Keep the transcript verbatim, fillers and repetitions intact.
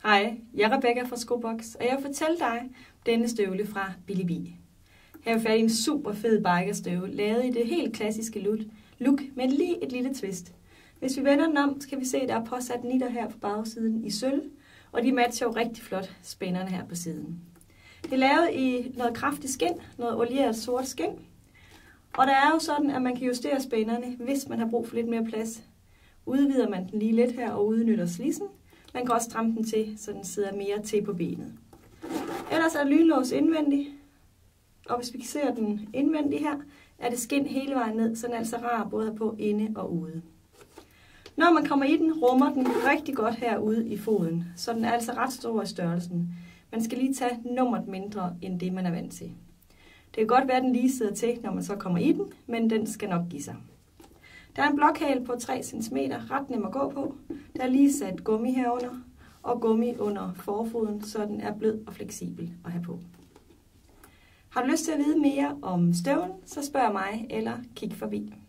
Hej, jeg er Rebecca fra Skobox, og jeg vil fortælle dig om denne støvle fra Billy B. Her er fat i en super fed bikerstøvle, lavet i det helt klassiske look, med lige et lille twist. Hvis vi vender den om, så kan vi se, at der er påsat nitter her på bagsiden i sølv, og de matcher jo rigtig flot spænderne her på siden. Det er lavet i noget kraftigt skind, noget olieret sort skind, og der er jo sådan, at man kan justere spænderne, hvis man har brug for lidt mere plads. Udvider man den lige lidt her og udnytter slidsen. Man kan også stramme den til, så den sidder mere til på benet. Ellers er lynlås indvendig, og hvis vi ser den indvendig her, er det skind hele vejen ned, så den er altså rar både på inde og ude. Når man kommer i den, rummer den rigtig godt herude i foden, så den er altså ret stor i størrelsen. Man skal lige tage nummeret mindre end det, man er vant til. Det kan godt være, at den lige sidder til, når man så kommer i den, men den skal nok give sig. Der er en blokhale på tre centimeter, ret nem at gå på. Der er lige sat gummi herunder, og gummi under forfoden, så den er blød og fleksibel at have på. Har du lyst til at vide mere om støvlen, så spørg mig eller kig forbi.